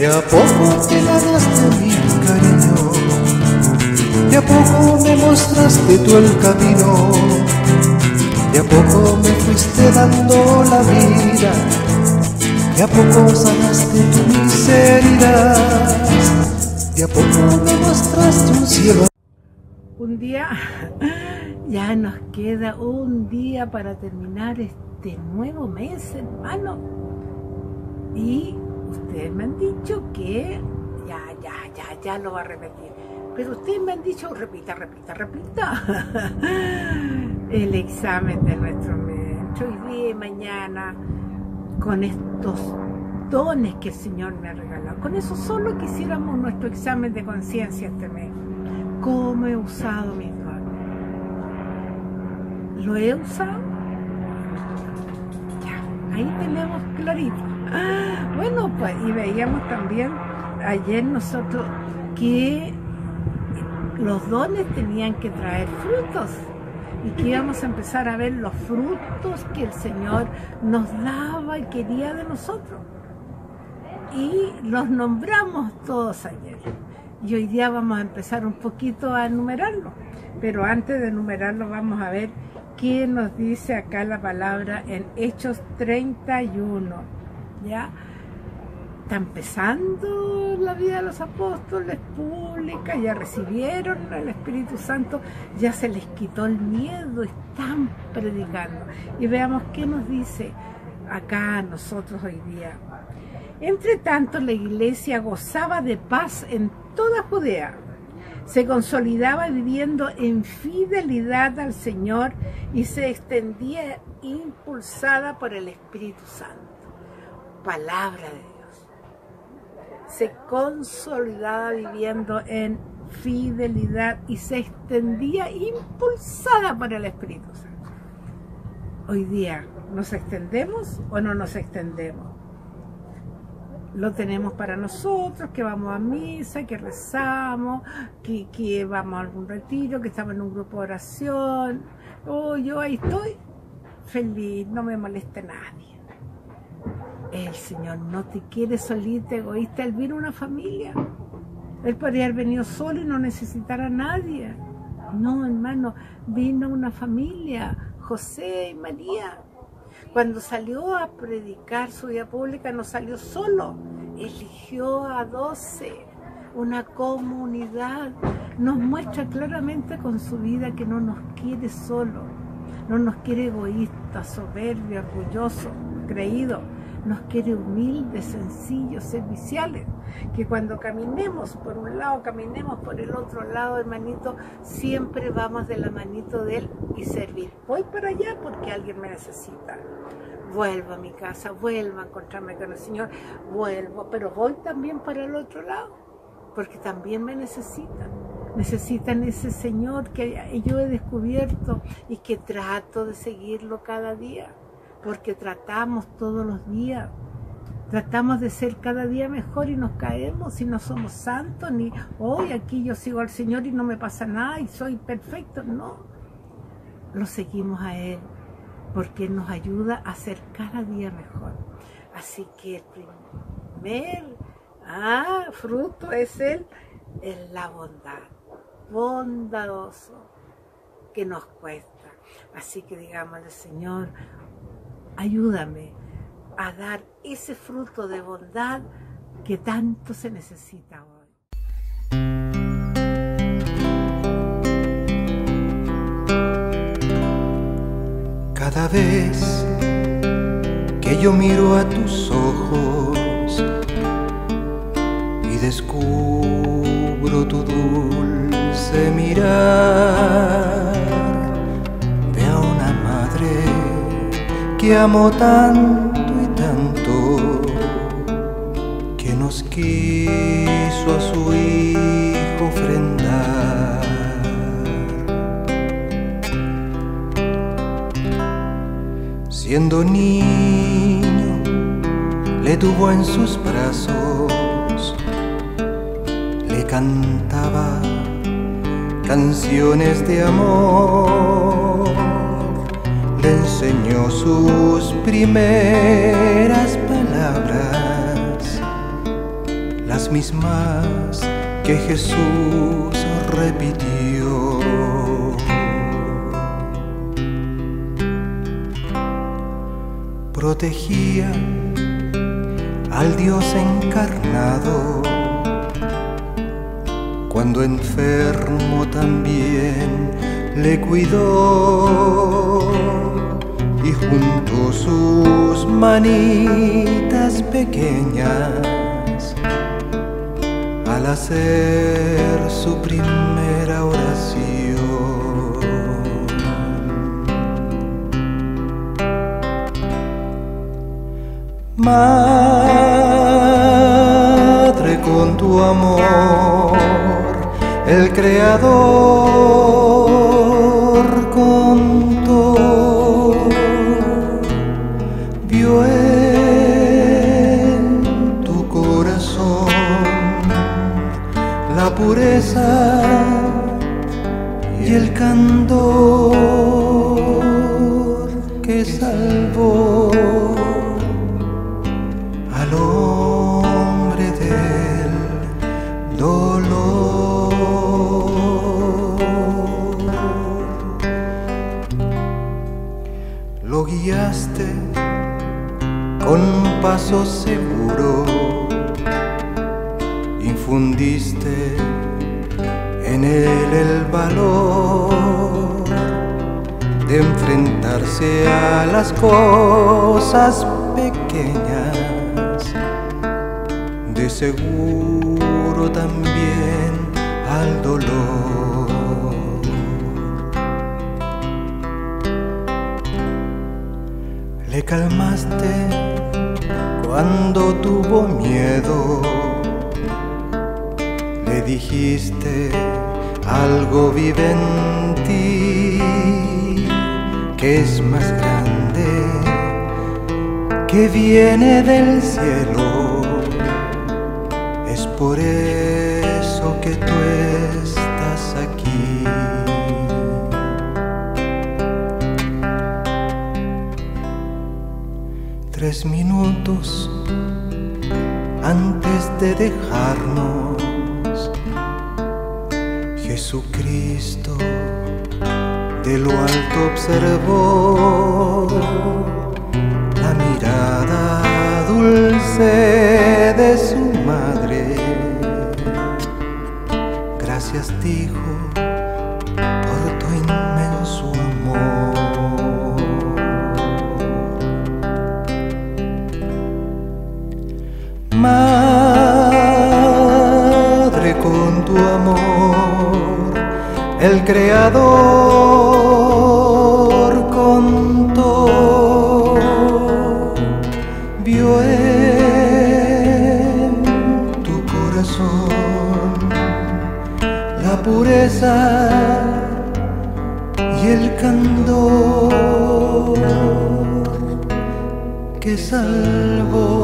a poco te ganaste mi cariño, de a poco me mostraste tú el camino, de a poco me fuiste dando la vida, de a poco sanaste tu miseria, de a poco me mostraste un cielo. Un día, ya nos queda un día para terminar este nuevo mes, hermano. Y ustedes me han dicho que ya lo va a repetir. Pero ustedes me han dicho, repita. El examen de nuestro mes, hoy día y mañana, con estos dones que el Señor me ha regalado. Con eso solo quisiéramos nuestro examen de conciencia este mes. ¿Cómo he usado mis dones? ¿Lo he usado? Ya, ahí tenemos clarito. Bueno, pues, y veíamos también ayer nosotros que los dones tenían que traer frutos y que íbamos a empezar a ver los frutos que el Señor nos daba y quería de nosotros. Y los nombramos todos ayer. Y hoy día vamos a empezar un poquito a enumerarlo. Pero antes de enumerarlo vamos a ver qué nos dice acá la palabra en Hechos 31. ¿Ya? Está empezando la vida de los apóstoles pública, ya recibieron el Espíritu Santo, ya se les quitó el miedo, están predicando. Y veamos qué nos dice acá a nosotros hoy día. Entre tanto, la iglesia gozaba de paz en toda Judea, se consolidaba viviendo en fidelidad al Señor y se extendía impulsada por el Espíritu Santo. Palabra de Dios. Se consolidaba viviendo en fidelidad y se extendía impulsada por el Espíritu Santo. Hoy día, ¿nos extendemos o no nos extendemos? Lo tenemos para nosotros, que vamos a misa, que rezamos, que vamos a algún retiro, que estamos en un grupo de oración. Oh, yo ahí estoy feliz, no me moleste nadie. El Señor no te quiere solita, egoísta. Él vino a una familia. Él podría haber venido solo y no necesitar a nadie. No, hermano, vino a una familia, José y María. Cuando salió a predicar su vida pública, no salió solo, eligió a 12, una comunidad. Nos muestra claramente con su vida que no nos quiere solo, no nos quiere egoísta, soberbio, orgulloso, creído. Nos quiere humildes, sencillos, serviciales, que cuando caminemos por un lado, caminemos por el otro lado, hermanito, siempre vamos de la manito de Él y servir. Voy para allá porque alguien me necesita. Vuelvo a mi casa, vuelvo a encontrarme con el Señor, vuelvo, pero voy también para el otro lado, porque también me necesitan. Necesitan ese Señor que yo he descubierto y que trato de seguirlo cada día. Porque tratamos todos los días, tratamos de ser cada día mejor y nos caemos y no somos santos, ni hoy aquí yo sigo al Señor y no me pasa nada y soy perfecto, no. Lo seguimos a Él porque Él nos ayuda a ser cada día mejor. Así que el primer fruto es la bondad, bondadoso, que nos cuesta. Así que digámosle, Señor, ayúdame a dar ese fruto de bondad que tanto se necesita hoy. Cada vez que yo miro a tus ojos y descubro tu dulce mirar, veo a una madre que amo tanto y tanto, que nos quiso a su hijo ofrendar. Siendo niño, le tuvo en sus brazos, le cantaba canciones de amor, le enseñó sus primeras palabras, las mismas que Jesús repitió. Protegía al Dios encarnado, cuando enfermo también le cuidó, y junto sus manitas pequeñas, al hacer su primera oración, Madre, con tu amor, el Creador contó, vio en tu corazón la pureza y el candor que salvó al hombre del dolor. Lo guiaste con paso seguro, infundiste en él el valor de enfrentarse a las cosas pequeñas, de seguro también al dolor. Le calmaste cuando tuvo miedo, le dijiste algo vive en ti que es más grande, que viene del cielo. Es por eso que tú estás aquí. Tres minutos antes de dejarnos, Jesucristo de lo alto observó la mirada dulce de su madre. Gracias, dijo, por tu inmenso amor. Madre, con tu amor, el Creador contó, vio en tu corazón la pureza y el candor que salvó